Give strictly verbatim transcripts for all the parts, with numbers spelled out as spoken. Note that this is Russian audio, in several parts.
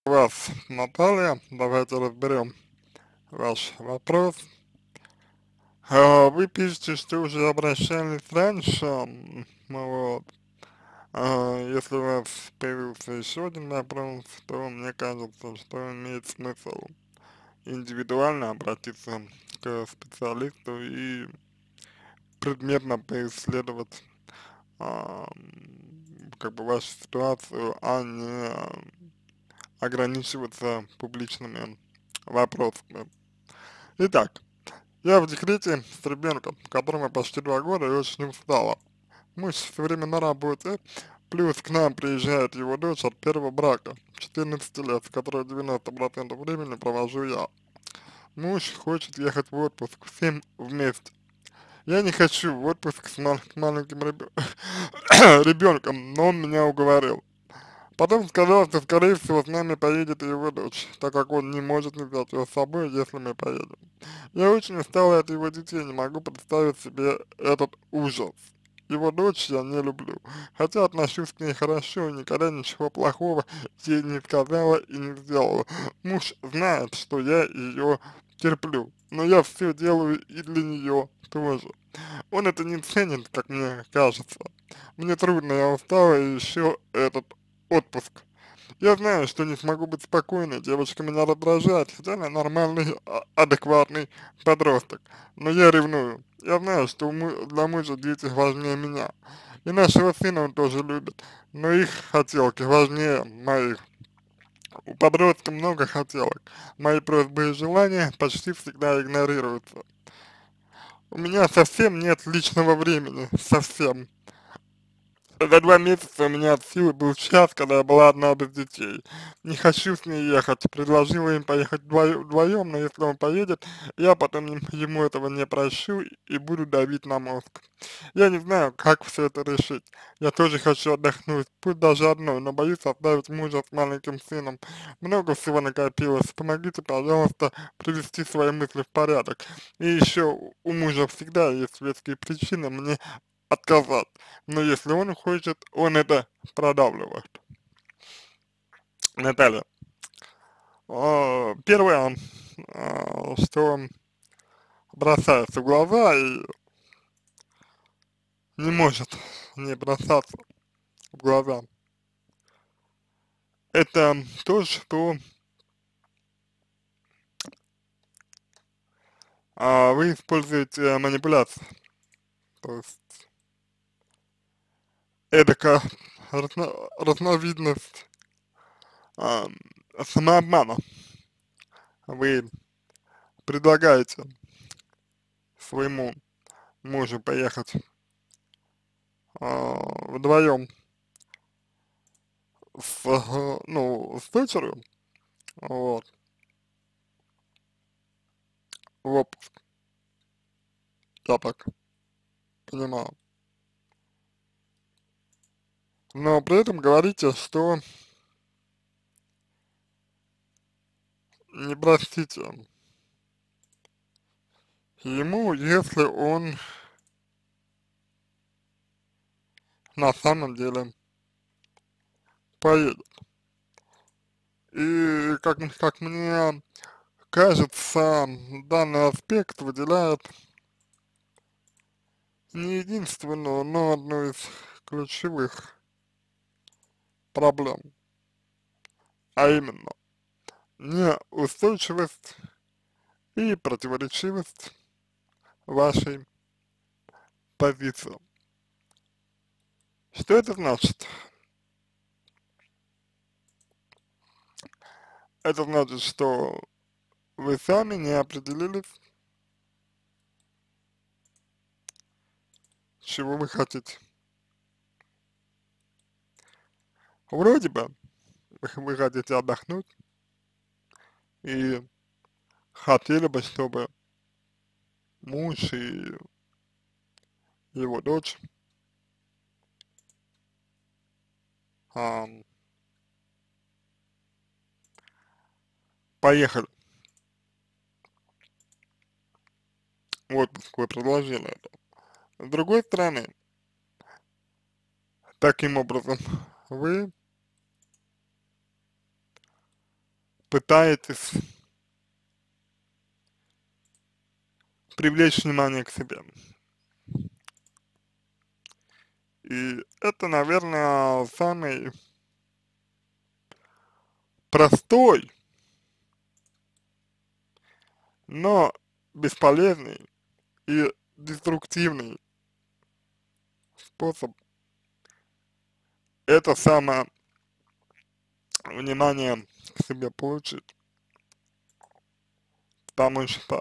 Вас, Наталья, давайте разберем ваш вопрос. А, Вы пишете, что уже обращались раньше, м, ну вот. А, Если у вас появился еще один вопрос, то мне кажется, что имеет смысл индивидуально обратиться к специалисту и предметно поисследовать а, м, как бы вашу ситуацию, а не ограничиваться публичными вопросами. Итак, я в декрете с ребенком, которому почти два года и очень устала. Муж все время на работе, плюс к нам приезжает его дочь от первого брака, четырнадцать лет, с которой девяносто процентов времени провожу я. Муж хочет ехать в отпуск всем вместе. Я не хочу в отпуск с мал- маленьким ребенком, но он меня уговорил. Потом сказал, что скорее всего с нами поедет и его дочь, так как он не может не взять ее с собой, если мы поедем. Я очень устала от его детей, не могу представить себе этот ужас. Его дочь я не люблю, хотя отношусь к ней хорошо и никогда ничего плохого ей не сказала и не сделала. Муж знает, что я ее терплю, но я все делаю и для нее тоже. Он это не ценит, как мне кажется. Мне трудно, я устала, и еще этот отпуск. Я знаю, что не смогу быть спокойной, девочка меня раздражает, хотя она нормальный, а- адекватный подросток. Но я ревную. Я знаю, что му- для мужа дети важнее меня. И нашего сына он тоже любит, но их хотелки важнее моих. У подростка много хотелок. Мои просьбы и желания почти всегда игнорируются. У меня совсем нет личного времени, совсем. За два месяца у меня от силы был час, когда я была одна без детей. Не хочу с ней ехать. Предложила им поехать вдвоем, вдвоем, но если он поедет, я потом им- ему этого не прощу и буду давить на мозг. Я не знаю, как все это решить. Я тоже хочу отдохнуть, пусть даже одной, но боюсь оставить мужа с маленьким сыном. Много всего накопилось. Помогите, пожалуйста, привести свои мысли в порядок. И еще у мужа всегда есть веские причины мне отказать. Но если он хочет, он это продавливает. Наталья, а, первое, а, что бросается в глаза и не может не бросаться в глаза, это то, что а, вы используете манипуляции. То есть эдакая разно, разновидность а, самообмана. Вы предлагаете своему мужу поехать а, вдвоем с, э, ну, с дочерью, вот, в отпуск, я так понимаю. Но при этом говорите, что не простите ему, если он на самом деле поедет. И как, м- как мне кажется, данный аспект выделяет не единственную, но одну из ключевых проблем, а именно неустойчивость и противоречивость вашей позиции. Что это значит? Это значит, что вы сами не определились, чего вы хотите. Вроде бы вы, вы хотите отдохнуть и хотели бы, чтобы муж и его дочь ам, поехали в отпуск, вы предложили это. С другой стороны, таким образом, вы пытаетесь привлечь внимание к себе. И это, наверное, самый простой, но бесполезный и деструктивный способ это самое внимание к себе получить. Потому что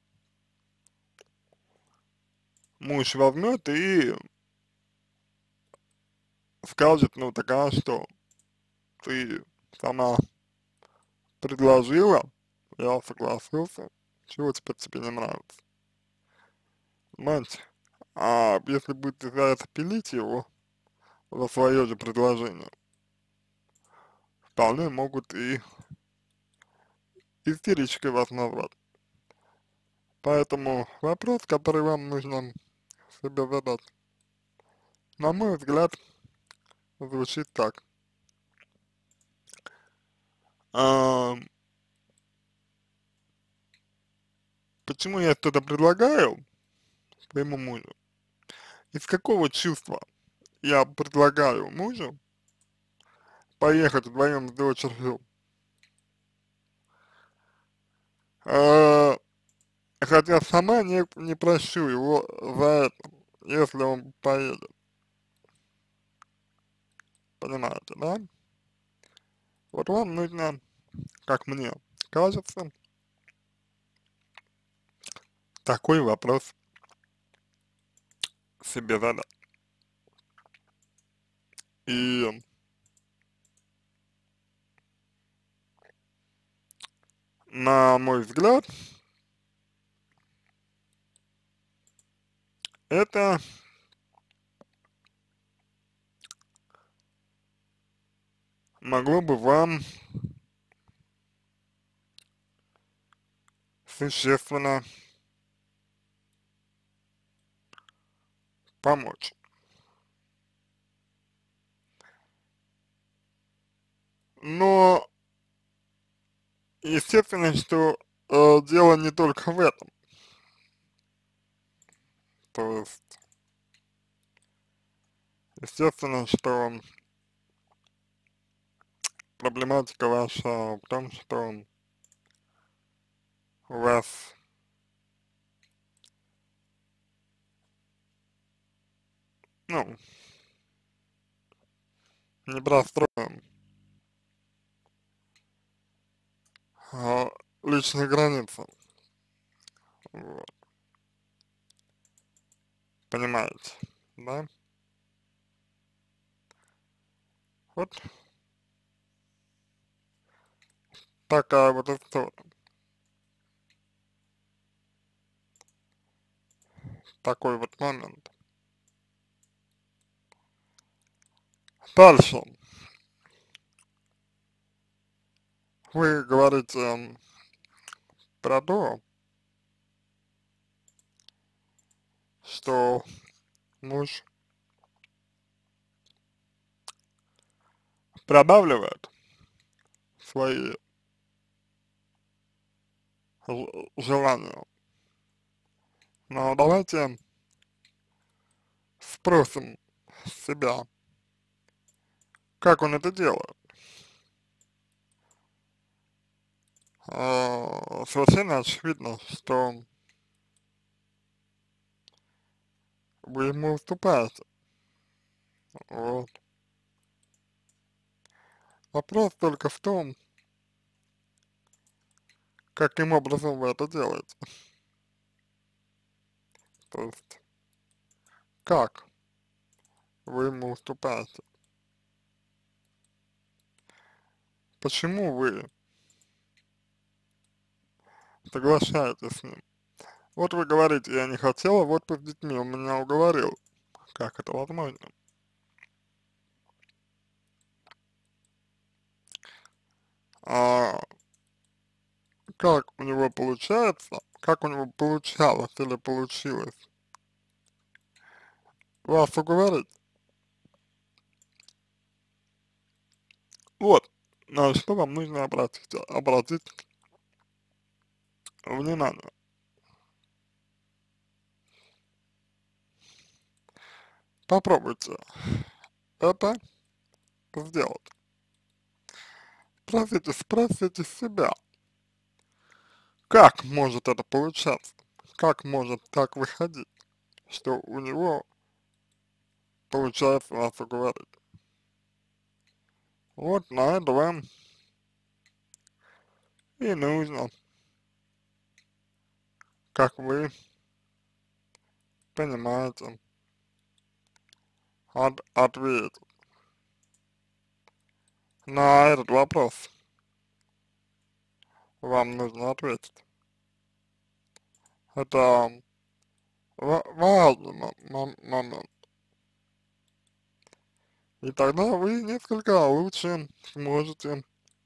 муж возьмет и скажет, ну такая, что ты сама предложила, я согласился, чего теперь тебе не нравится. Понимаете? А если будете за это пилить его, за свое же предложение, вполне могут и истеричкой вас назвать. Поэтому вопрос, который вам нужно себе задать, на мой взгляд, звучит так. А, почему я что-то предлагаю своему мужу? Из какого чувства я предлагаю мужу поехать вдвоем с дочерью, а, хотя сама не, не прощу его за это, если он поедет. Понимаете, да? Вот вам нужно, как мне кажется, такой вопрос себе задать. И на мой взгляд, это могло бы вам существенно помочь. Но, естественно, что э, дело не только в этом. То есть, естественно, что проблематика ваша в том, что у вас, ну, не простроен а, личные границы. Вот, понимаете, да? Вот такая вот история. Такой вот момент. Дальше. Вы говорите м, про то, что муж продавливает свои ж- желания. Но давайте спросим себя, как он это делает. А, совершенно очевидно, что вы ему уступаете. Вот. Вопрос только в том, каким образом вы это делаете. То есть, как вы ему уступаете. Почему вы соглашаетесь с ним? Вот вы говорите, я не хотела в отпуск с детьми, он меня уговорил. Как это возможно? А как у него получается, как у него получалось или получилось вас уговорить? Вот, на что вам нужно обратить, обратить внимание. Попробуйте это сделать. Спросите, спросите себя, как может это получаться, как может так выходить, что у него получается вас уговорить. Вот на это вам и нужно, как вы понимаете, от, ответить на этот вопрос. Вам нужно ответить. Это ва важный мо мо момент. И тогда вы несколько лучше сможете,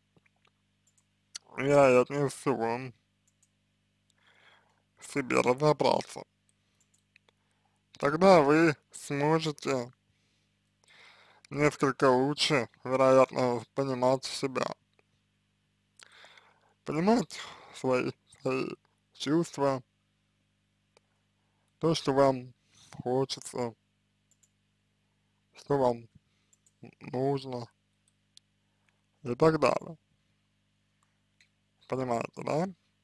вероятнее всего, в себе разобраться. Тогда вы сможете несколько лучше, вероятно, понимать себя, понимать свои, свои чувства, то, что вам хочется, что вам нужно и так далее. Понимаете, да?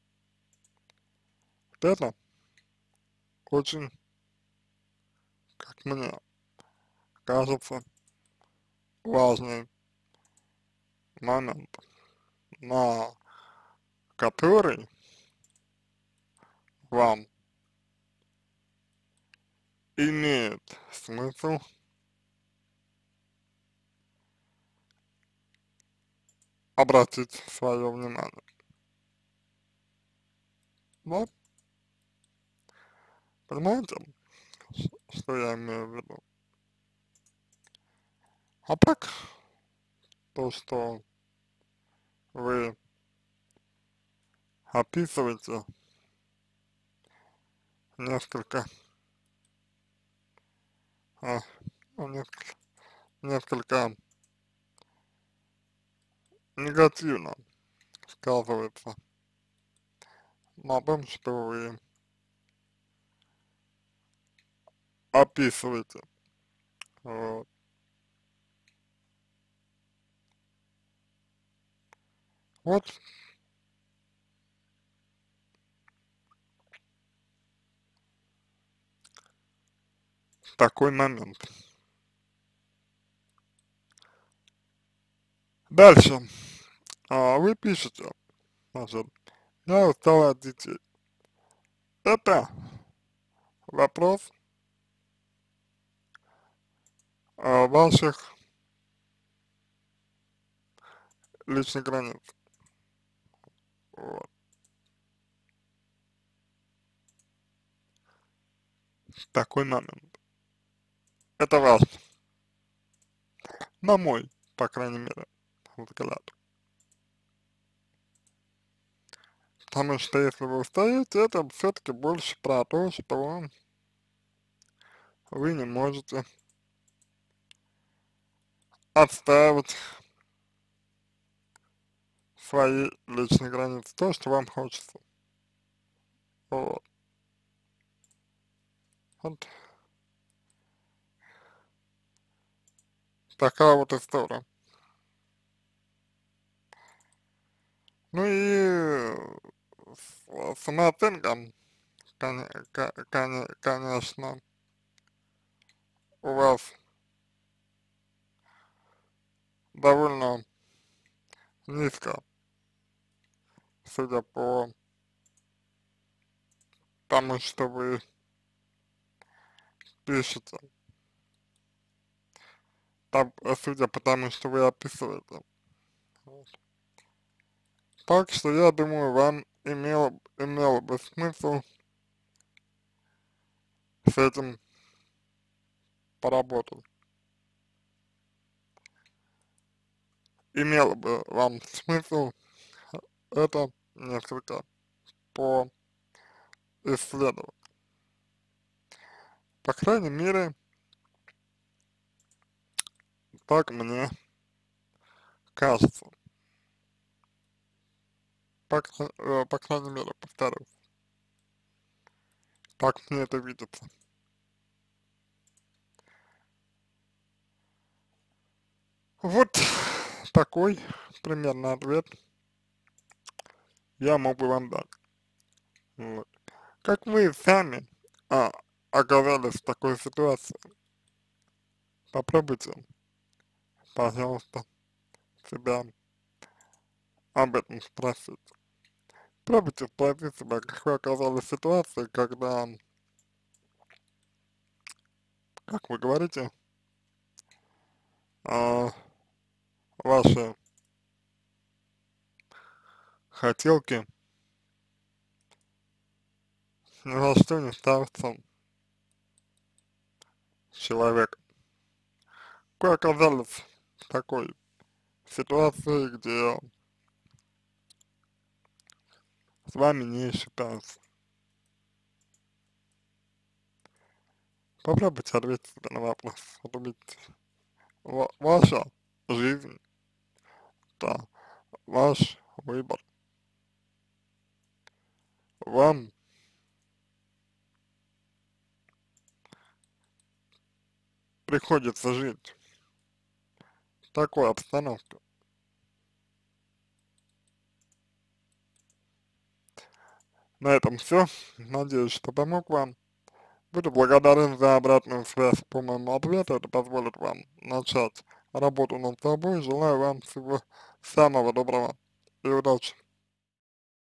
Вот это очень, как мне кажется, важный момент, на который вам имеет смысл обратить свое внимание. Вот, понимаете, что я имею в виду? А так, то, что вы описываете, несколько, а, ну, несколько, несколько негативно сказывается на том, что вы описываете. Вот. Вот такой момент. Дальше. А, вы пишете, значит, я устала от детей. Это вопрос а, ваших личных границ. Вот. Такой момент. Это важно. На мой, по крайней мере, взгляд. Потому что если вы устаете, это все-таки больше про то, что вы не можете отстаивать свои личные границы, то, что вам хочется. Вот. Вот такая вот история. Ну и с- самооценка, коне- ко- коне- конечно, у вас довольно низко, судя по тому, что вы пишете, там, э, судя по тому, что вы описываете. Вот. Так что я думаю, вам имело, имело бы смысл с этим поработать. Имело бы вам смысл это несколько поисследовать. По крайней мере, так мне кажется. по, кра- э, по крайней мере, повторюсь, так мне это видится. Вот такой примерно ответ я мог бы вам дать. Вот. Как вы сами а, оказались в такой ситуации, попробуйте, пожалуйста, себя об этом спросить. Пробуйте спросить себя, как вы оказались в ситуации, когда, как вы говорите, а, ваши хотелки ни за что не ставятся человек. Вы оказались в такой ситуации, где с вами не считаются. Попробуйте ответить себе на вопрос. Вот увидите, ва- ваша жизнь, да, ваш выбор. Вам приходится жить в такой обстановке. На этом все. Надеюсь, что помог вам. Буду благодарен за обратную связь по моему ответу. Это позволит вам начать работу над собой. Желаю вам всего самого доброго и удачи.